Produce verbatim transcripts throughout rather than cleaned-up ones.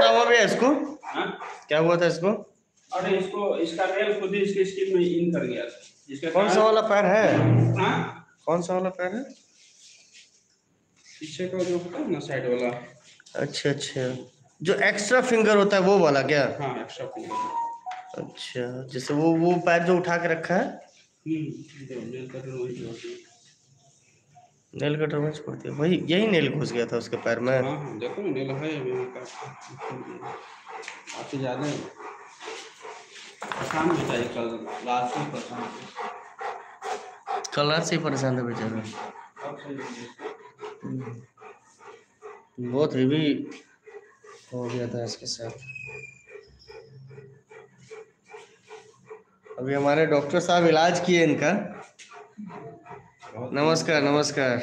क्या हुआ भैया इसको? हाँ? क्या हुआ था इसको? अरे इसको इसका नेल खुद ही इसकी स्किन में इन कर गया था। जिसके कौन सा वाला पैर है? हाँ? कौन सा वाला पैर है? पीछे का जो होता है ना साइड वाला। अच्छा अच्छा, जो एक्स्ट्रा फिंगर होता है वो वाला क्या? हाँ एक्स्ट्रा फिंगर। अच्छा, जैसे वो वो पैर जो उठा के रखा है। हम्म नेल कटर वही जो होती है। नेल कटर में पड़ती है वही, यही नेल घुस गया था उसके पैर में। हाँ हाँ देखो ना नेल है अभी वहाँ का काफी ज्यादा है। परेशान बेचारी कल रात से परेशान कल रात से ही परेशान था बेचारा। बहुत हेवी हो गया था इसके साथ। अभी हमारे डॉक्टर साहब इलाज किए इनका। नमस्कार नमस्कार।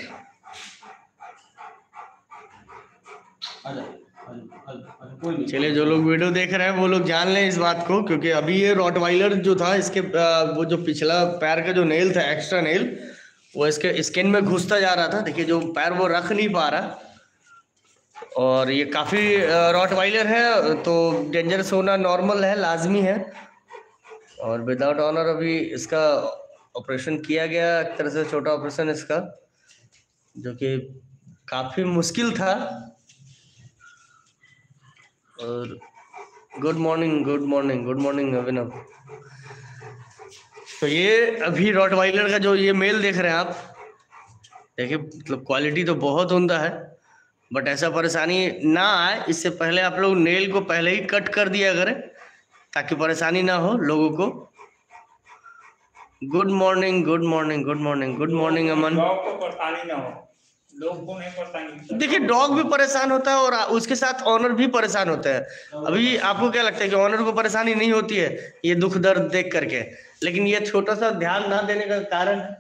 चलिए, जो लोग वीडियो देख रहे हैं वो लोग जान लें इस बात को, क्योंकि अभी ये रॉटवाइलर जो था इसके वो जो पिछला पैर का जो नेल था, एक्स्ट्रा नेल, वो इसके स्किन में घुसता जा रहा था। देखिए जो पैर वो रख नहीं पा रहा, और ये काफ़ी रॉटवाइलर है तो डेंजरस होना नॉर्मल है, लाजमी है। और विदाउट ऑनर अभी इसका ऑपरेशन किया गया, एक तरह से छोटा ऑपरेशन इसका, जो कि काफ़ी मुश्किल था। और good morning good morning good morning Abhinav. तो ये अभी रॉटवाइलर का जो ये मेल देख रहे हैं आप, देखिए मतलब क्वालिटी तो बहुत उम्दा है, बट ऐसा परेशानी ना आए इससे पहले आप लोग नेल को पहले ही कट कर दिया करें, ताकि परेशानी ना हो लोगों को। Good morning good morning good morning good morning Aman. Dog को परेशानी ना हो, लोग को नहीं परेशानी। देखिए डॉग भी परेशान होता है और उसके साथ ऑनर भी परेशान होता है। अभी आपको क्या लगता है कि ऑनर को परेशानी नहीं होती है ये दुख दर्द देख करके, लेकिन ये छोटा सा ध्यान ना देने का कारण है।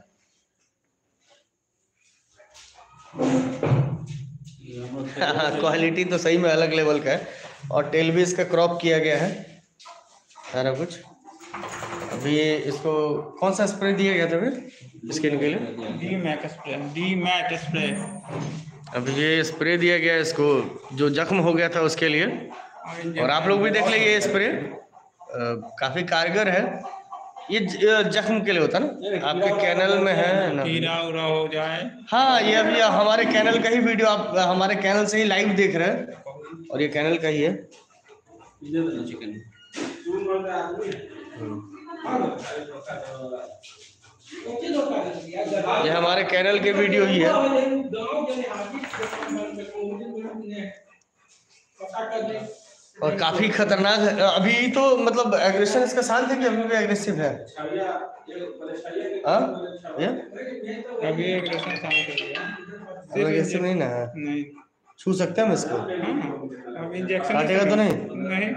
क्वालिटी तो सही में अलग लेवल का है, और टेल भी इसका क्रॉप किया गया है सारा कुछ। अभी इसको कौन सा स्प्रे दिया गया था फिर स्किन के लिए? D mac spray, D mac spray. अभी ये स्प्रे दिया गया है इसको, जो जख्म हो गया था उसके लिए। और आप लोग भी देख लीजिए, ये स्प्रे काफ़ी कारगर है। ये जख्म के लिए होता है ना, आपके कैनल में है ना, कीड़ा उड़ा हो जाए। हाँ, ये अभी हमारे कैनल का ही वीडियो, आप हमारे कैनल से ही लाइव देख रहे हैं, और ये कैनल का ही है। चिकन ये हमारे कैनल के वीडियो ही है। और काफी खतरनाक है अभी तो, मतलब एग्रेशन इसका शांत है कि अभी भी एग्रेसिव है? हाँ अभी एग्रेशन शांत हो गया, एग्रेसिव नहीं ना है? नहीं छू सकते हैं हम इसको? हाँ, अब इंजेक्शन काटेगा तो नहीं? नहीं।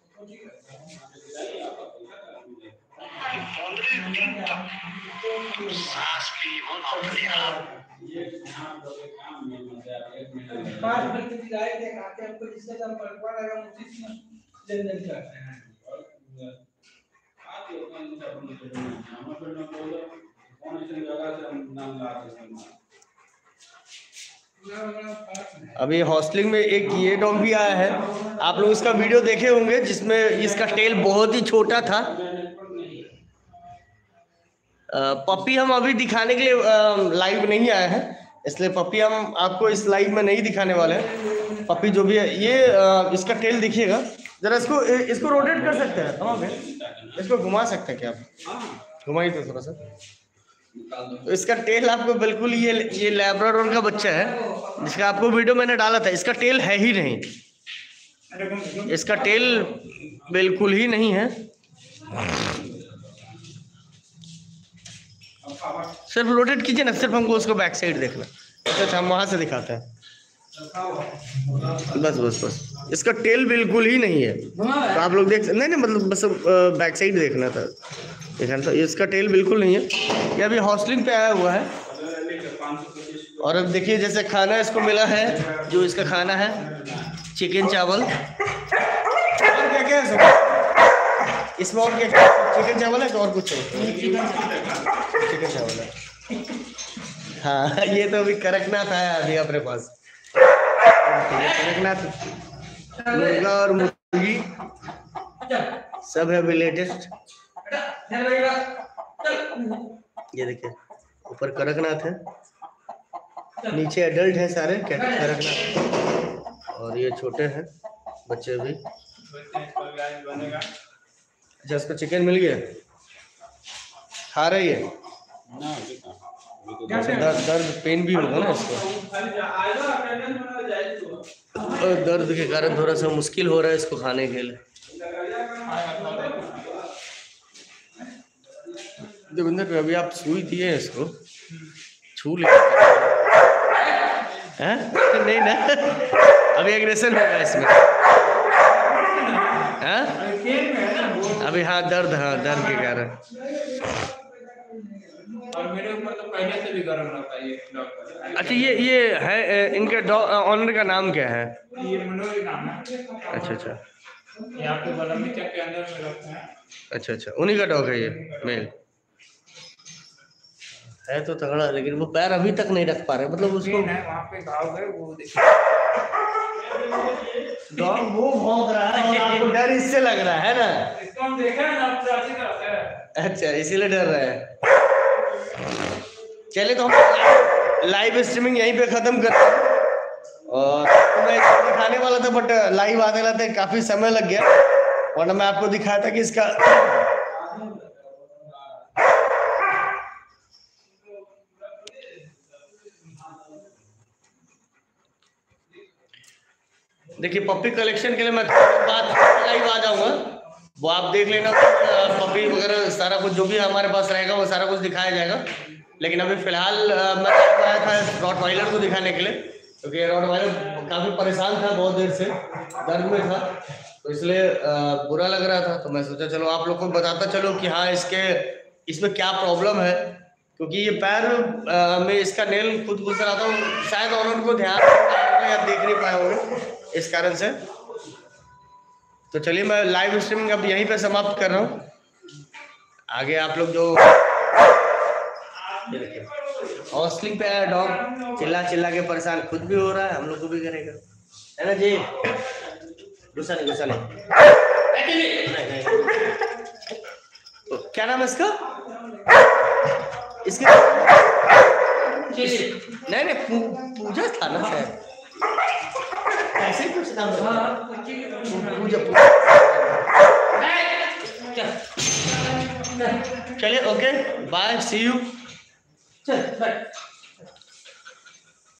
अभी हॉस्टलिंग में एक ये डॉग भी आया है, आप लोग इसका वीडियो देखे होंगे, जिसमें इसका टेल बहुत ही छोटा था। पपी हम अभी दिखाने के लिए लाइव नहीं आए हैं, इसलिए पपी हम आपको इस लाइव में नहीं दिखाने वाले हैं। पपी जो भी है ये आ, इसका टेल देखिएगा जरा, इसको इसको रोटेट कर सकते हैं, तमाम है, इसको घुमा सकते हैं क्या आप? घुमाइए तो थोड़ा सा। तो इसका टेल आपको बिल्कुल, ये ये लैब्राडोर का बच्चा है जिसका आपको वीडियो मैंने डाला था, इसका टेल है ही नहीं, इसका टेल बिल्कुल ही नहीं है। सिर्फ रोटेट कीजिए ना, सिर्फ हमको उसको बैक साइड देखना। अच्छा, हम वहां से दिखाते हैं, बस बस बस। इसका टेल बिल्कुल ही नहीं है, तो आप लोग देख, नहीं नहीं मतलब बस बैक साइड देखना था, देखना था। इसका टेल बिल्कुल नहीं है, ये अभी हॉस्टलिंग पे आया हुआ है। और अब देखिए जैसे खाना इसको मिला है, जो इसका खाना है चिकन चावल, और क्या क्या है इसमें, और क्या चिकन चावल है और कुछ है? चिकन चावल है। हाँ, ये तो अभी कड़कनाथ आया अभी अपने पास, कड़कनाथ मुर्गा और मुर्गी सब है अभी लेटेस्ट। ये देखिए ऊपर कड़कनाथ है, नीचे एडल्ट है सारे कड़कनाथ, और ये छोटे हैं बच्चे भी। अच्छा इसको चिकन मिल गया, खा रही है। दर्द दर्द पेन भी होगा ना इसको, और दर्द के कारण थोड़ा सा मुश्किल हो रहा है इसको खाने के लिए। देवेंद्र अभी आप सुई दिए इसको, छू ले हैं? नहीं ना, अभी एग्रेशन होगा इसमें हैं? अभी हाँ दर्द, हाँ दर्द के कारण। और मेरे ऊपर तो पहले से भी गर्म रहता है ये डॉग। अच्छा ये ये है इनके ऑनर का नाम क्या है? ये मनोज नाम है। अच्छा अच्छा, यहाँ पे बलमी चक के अंदर में रखते हैं। अच्छा अच्छा, उन्हीं का डॉग है ये मेल है तो तगड़ा, लेकिन वो पैर अभी तक नहीं रख पा रहे, मतलब उसको वहाँ पे घाव है वो देखिए। डॉग वो भौंक रहा है और आपको डर इससे लग रहा है ना? इसको हम देखे हैं ना, आप ऐसे करते हैं। अच्छा इसीलिए डर रहा है। चलिए तो हम लाइव स्ट्रीमिंग यहीं पे खत्म करते हैं, और तो मैं इसको दिखाने वाला था बट लाइव आने लाते काफी समय लग गया, वरना मैं आपको दिखाया था कि इसका देखिए पप्पी कलेक्शन के लिए मैं बात लाइव आ जाऊंगा, वो आप देख लेना। पप्पी वगैरह सारा कुछ जो भी हमारे पास रहेगा वो सारा कुछ दिखाया जाएगा, लेकिन अभी फिलहाल मैं आया था रॉटवाइलर को दिखाने के लिए, क्योंकि रॉटवाइलर काफ़ी परेशान था, बहुत देर से दर्द में था, तो इसलिए बुरा लग रहा था। तो मैं सोचा चलो आप लोग को बताता चलो कि हाँ इसके इसमें क्या प्रॉब्लम है, क्योंकि ये पैर में इसका नेल खुद घुस रहा था, शायद ऑनर को ध्यान या देख नहीं पाए होंगे इस कारण से। तो चलिए मैं लाइव स्ट्रीमिंग अब यहीं पे समाप्त कर रहा हूँ, आगे आप लोग जो हॉस्टलिंग पे आया डॉग चिल्ला चिल्ला के परेशान खुद भी हो रहा है, हम लोग को भी करेगा, है ना जी? गुस्सा नहीं गुस्सा नहीं, नहीं, नहीं। तो क्या नाम है इसका? इसके नहीं नहीं पू, पूजा था ना शायद, ऐसे ही कुछ नाम था। पूजा पूजा। चलिए ओके बाय, सी यू। चल बाय।